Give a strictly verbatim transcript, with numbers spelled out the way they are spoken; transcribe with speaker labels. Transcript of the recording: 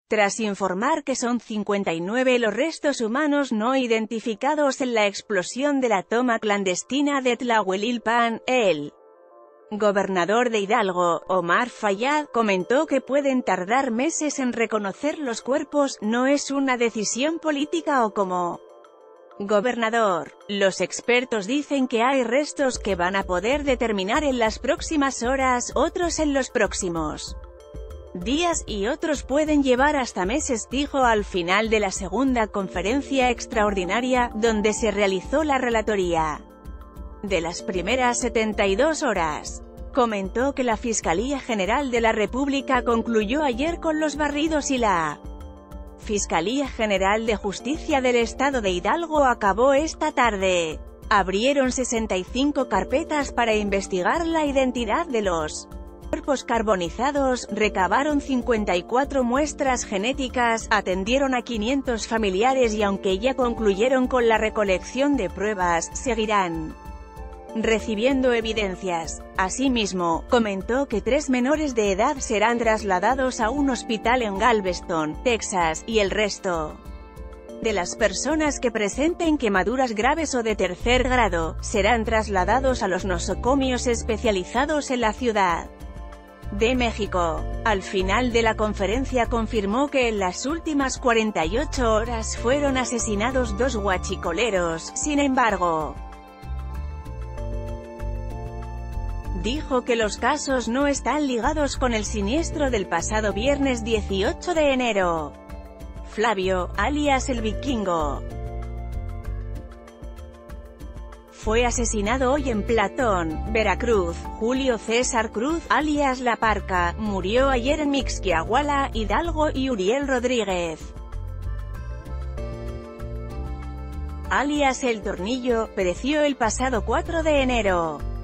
Speaker 1: tras informar que son cincuenta y nueve los restos humanos no identificados en la explosión de la toma clandestina de Tlahuelilpan. El gobernador de Hidalgo, Omar Fayad, comentó que pueden tardar meses en reconocer los cuerpos, no es una decisión política o como gobernador. Los expertos dicen que hay restos que van a poder determinar en las próximas horas, otros en los próximos días, y otros pueden llevar hasta meses, dijo al final de la segunda conferencia extraordinaria, donde se realizó la relatoría de las primeras setenta y dos horas. Comentó que la Fiscalía General de la República concluyó ayer con los barridos y la Fiscalía General de Justicia del Estado de Hidalgo acabó esta tarde. Abrieron sesenta y cinco carpetas para investigar la identidad de los cuerpos carbonizados, recabaron cincuenta y cuatro muestras genéticas, atendieron a quinientos familiares y aunque ya concluyeron con la recolección de pruebas, seguirán recibiendo evidencias. Asimismo, comentó que tres menores de edad serán trasladados a un hospital en Galveston, Texas, y el resto de las personas que presenten quemaduras graves o de tercer grado, serán trasladados a los nosocomios especializados en la Ciudad de México. Al final de la conferencia confirmó que en las últimas cuarenta y ocho horas fueron asesinados dos huachicoleros. Sin embargo, dijo que los casos no están ligados con el siniestro del pasado viernes dieciocho de enero. Flavio, alias el Vikingo, fue asesinado hoy en Platón, Veracruz. Julio César Cruz, alias La Parca, murió ayer en Mixquiahuala, Hidalgo, y Uriel Rodríguez, alias El Tornillo, pereció el pasado cuatro de enero.